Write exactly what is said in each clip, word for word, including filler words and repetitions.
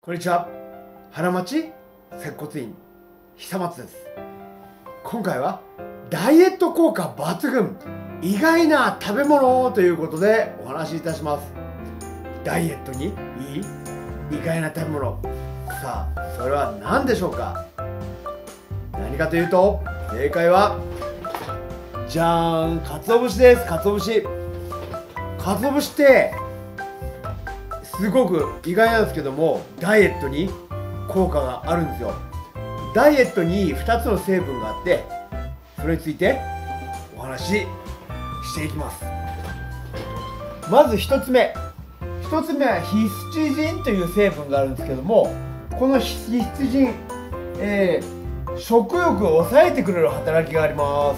こんにちは。花町接骨院久松です。今回はダイエット効果抜群意外な食べ物ということでお話しいたします。ダイエットにいい意外な食べ物、さあそれは何でしょうか。何かというと正解はじゃーん、鰹節です。鰹節鰹節ってすごく意外なんですけども、ダイエットに効果があるんですよ。ダイエットにふたつの成分があって、それについてお話ししていきます。まずひとつめひとつめはヒスチジンという成分があるんですけども、このヒスチジン、えー、食欲を抑えてくれる働きがあります。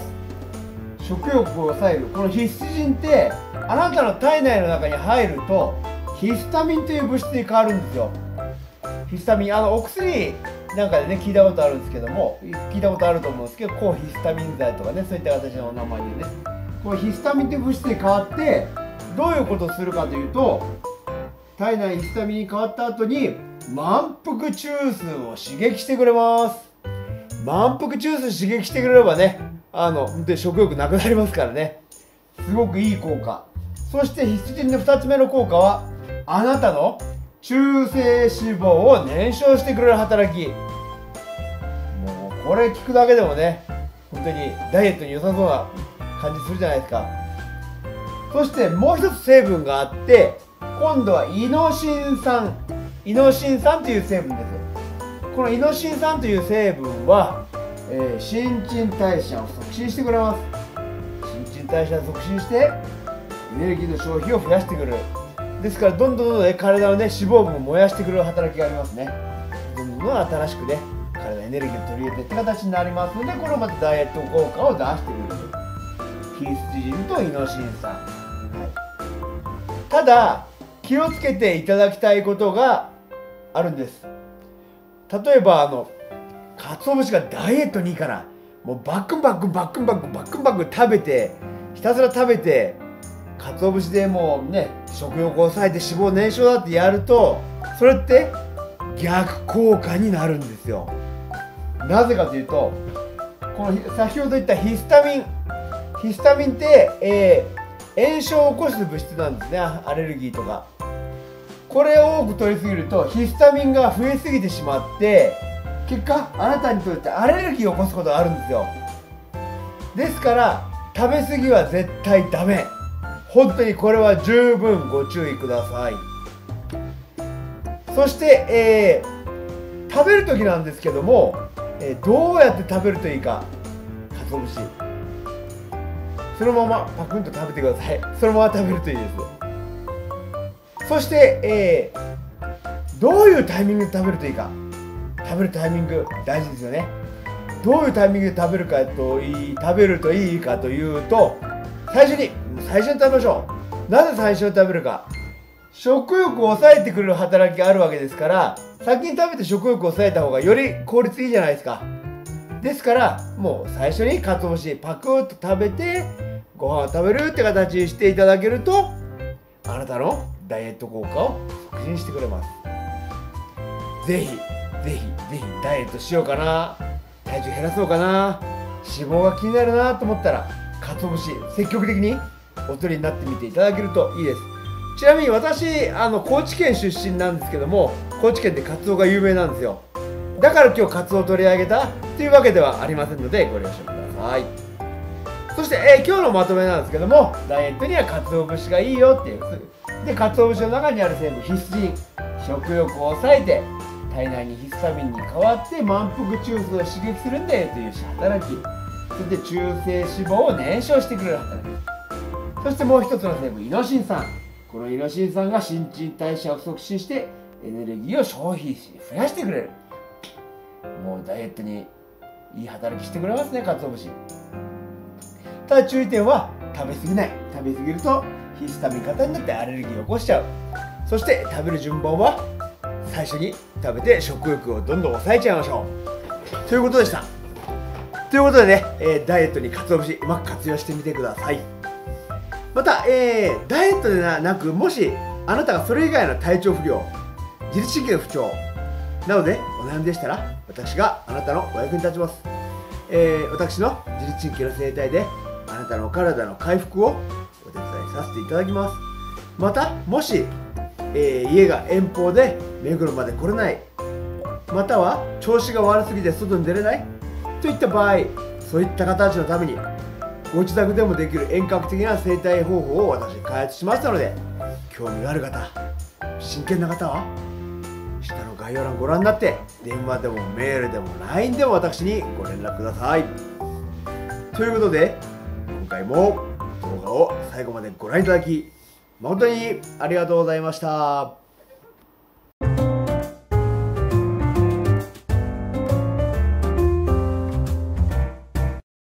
食欲を抑えるこのヒスチジンってあなたの体内の中に入るとヒスタミンという物質に変わるんですよ。ヒスタミン、あのお薬なんかでね聞いたことあるんですけども、聞いたことあると思うんですけど、抗ヒスタミン剤とかね、そういった形のお名前でね、このヒスタミンという物質に変わってどういうことをするかというと、体内ヒスタミンに変わった後に満腹中枢を刺激してくれます。満腹中枢刺激してくれればね、あので食欲なくなりますからね、すごくいい効果。そしてヒスチジンのふたつめの効果はあなたの中性脂肪を燃焼してくれる働き。もうこれ聞くだけでもね、本当にダイエットに良さそうな感じするじゃないですか。そしてもう一つ成分があって、今度はイノシン酸イノシン酸という成分です。このイノシン酸という成分は、えー、新陳代謝を促進してくれます。新陳代謝を促進してエネルギーの消費を増やしてくれる。ですからどんどんどんどん、ね、体の、ね、脂肪分を燃やしてくれる働きがありますね。どんどんどん新しくね体のエネルギーを取り入れてって形になりますので、これまたダイエット効果を出してくれる。ヒスチジンとイノシン酸、はい、ただ気をつけていただきたいことがあるんです。例えばあの鰹節がダイエットにいいからもうバックンバックンバックンバックンバックンバックン食べて、ひたすら食べて鰹節でもうね食欲を抑えて脂肪燃焼だってやると、それって逆効果になるんですよ。なぜかというと、この先ほど言ったヒスタミンヒスタミンって、えー、炎症を起こす物質なんですね。アレルギーとかこれを多く取りすぎるとヒスタミンが増えすぎてしまって、結果あなたにとってアレルギーを起こすことがあるんですよ。ですから食べ過ぎは絶対ダメ。本当にこれは十分ご注意ください。そして、えー、食べる時なんですけども、えー、どうやって食べるといいか。鰹節そのままパクンと食べてください。そのまま食べるといいです。そして、えー、どういうタイミングで食べるといいか。食べるタイミング大事ですよね。どういうタイミングで食べるかといい食べるといいかというと、最初に最初に食べましょう。なぜ最初に食べるか。食欲を抑えてくれる働きがあるわけですから、先に食べて食欲を抑えた方がより効率いいじゃないですか。ですからもう最初に鰹節パクッと食べてご飯を食べるって形にしていただけると、あなたのダイエット効果を促進してくれます。ぜひぜひぜひダイエットしようかな、体重減らそうかな、脂肪が気になるなと思ったら鰹節積極的にお取りになってみていただけるといいです。ちなみに私あの高知県出身なんですけども、高知県でカツオが有名なんですよ。だから今日カツオを取り上げたというわけではありませんのでご了承ください。そして、えー、今日のまとめなんですけども、ダイエットには鰹節がいいよっていう。で鰹節の中にある成分ヒスチジン、食欲を抑えて体内にヒスタミンに変わって満腹中枢を刺激するんだよという働き。そして中性脂肪を燃焼してくれる働き。そしてもう一つの成分イノシン酸。このイノシン酸が新陳代謝を促進してエネルギーを消費し増やしてくれる。もうダイエットにいい働きしてくれますね、鰹節。ただ注意点は食べ過ぎない。食べ過ぎるとヒスタミン過多になってアレルギーを起こしちゃう。そして食べる順番は最初に食べて食欲をどんどん抑えちゃいましょうということでした。ということでね、えー、ダイエットに鰹節うまく活用してみてください。また、えー、ダイエットでなく、もしあなたがそれ以外の体調不良、自律神経の不調、 なのでお悩みでしたら私があなたのお役に立ちます。えー、私の自律神経の生態であなたの体の回復をお手伝いさせていただきます。またもし、えー、家が遠方で目黒まで来れない、または調子が悪すぎて外に出れないといった場合、そういった方たちのためにご自宅でもできる遠隔的な生態方法を私開発しましたので、興味がある方、真剣な方は下の概要欄ご覧になって、電話でもメールでも ライン でも私にご連絡ください。ということで今回も動画を最後までご覧いただき誠にありがとうございました。